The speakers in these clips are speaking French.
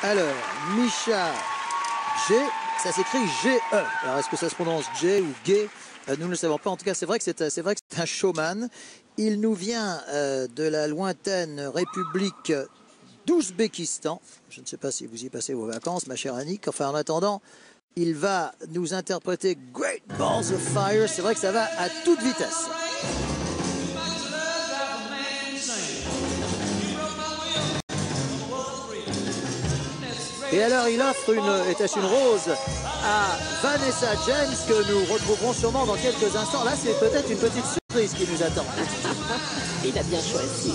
Alors, Misha G, ça s'écrit G-E. Alors, est-ce que ça se prononce G ou G? Nous ne le savons pas. En tout cas, c'est vrai que c'est un showman. Il nous vient de la lointaine République d'Ouzbékistan. Je ne sais pas si vous y passez vos vacances, ma chère Annick. Enfin, en attendant, il va nous interpréter Great Balls of Fire. C'est vrai que ça va à toute vitesse. Et alors il offre était-ce une rose à Vanessa James que nous retrouverons sûrement dans quelques instants. Là c'est peut-être une petite surprise qui nous attend. Il a bien choisi.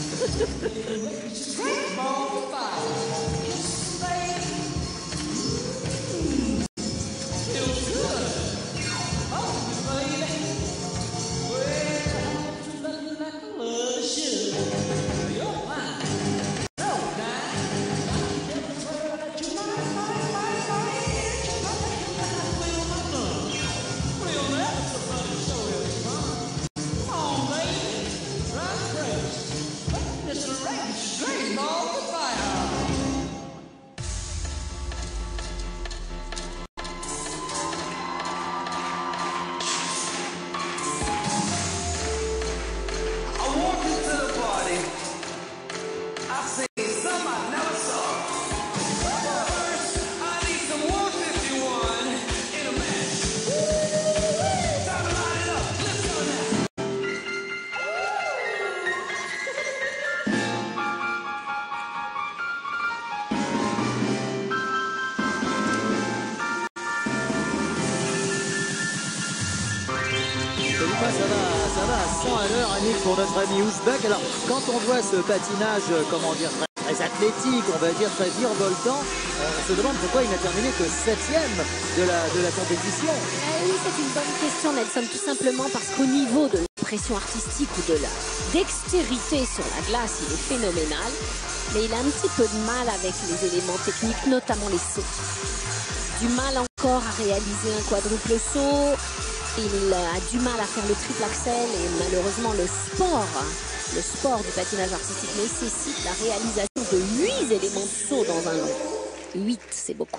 Ça va à 100 à l'heure, Annick, pour notre ami Ouzbek. Alors, quand on voit ce patinage, comment dire, très athlétique, on va dire très virevoltant, on se demande pourquoi il n'a terminé que 7e de la compétition. Oui, c'est une bonne question, Nelson, tout simplement parce qu'au niveau de l'impression artistique ou de la dextérité sur la glace, il est phénoménal, mais il a un petit peu de mal avec les éléments techniques, notamment les sauts. Du mal encore à réaliser un quadruple saut. Il a du mal à faire le triple axel et malheureusement le sport du patinage artistique nécessite la réalisation de 8 éléments de saut dans un long. 8, c'est beaucoup.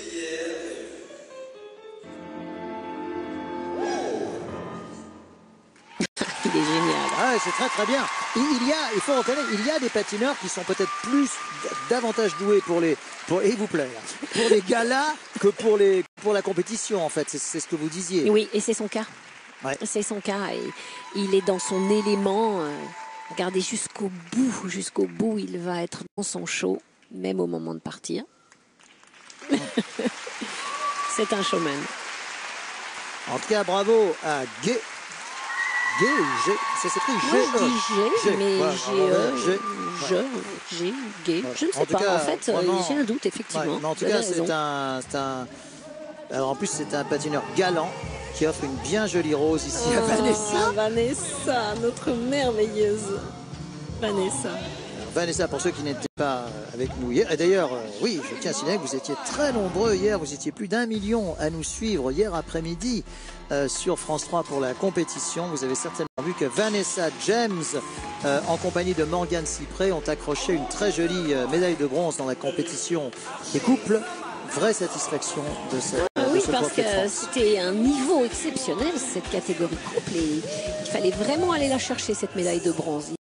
Il est génial. Ah, c'est très très bien. Il faut reconnaître, il y a des patineurs qui sont peut-être davantage doués pour les galas que pour la compétition en fait. C'est ce que vous disiez. Oui, et c'est son cas. Ouais. C'est son cas. Et il est dans son élément. Regardez jusqu'au bout, il va être dans son show, même au moment de partir. C'est un showman. En tout cas, bravo à G. G ou G, ça s'écrit G. Moi je dis G, mais G, je ne sais pas. En fait, j'ai un doute, effectivement. Ouais, en tout cas, c'est un... Alors en plus, c'est un patineur galant qui offre une bien jolie rose ici à Vanessa. Vanessa, notre merveilleuse Vanessa. Vanessa, pour ceux qui n'étaient pas avec nous hier, et d'ailleurs, oui, je tiens à signaler que vous étiez très nombreux hier, vous étiez plus d'1 million à nous suivre hier après-midi sur France 3 pour la compétition. Vous avez certainement vu que Vanessa James, en compagnie de Morgane Cypré, ont accroché une très jolie médaille de bronze dans la compétition des couples. Vraie satisfaction de cette oui, parce que c'était un niveau exceptionnel, cette catégorie couple, et il fallait vraiment aller la chercher, cette médaille de bronze.